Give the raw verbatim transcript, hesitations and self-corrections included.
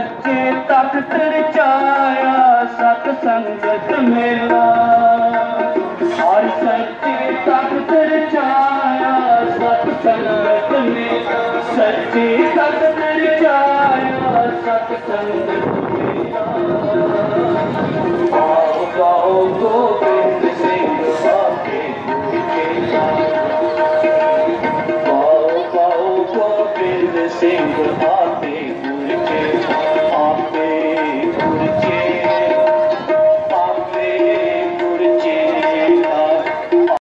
सच्चे तख्त रचाया सतसंगत मेला। हर सच्चे तख्त रचाया सतसंगत मेला। सच्चे तख्त रचाया सतसंगत मेला। आओ गाओ गोबिंद सिंह आके खेला। आओ गाओ गोबिंद सिंह आके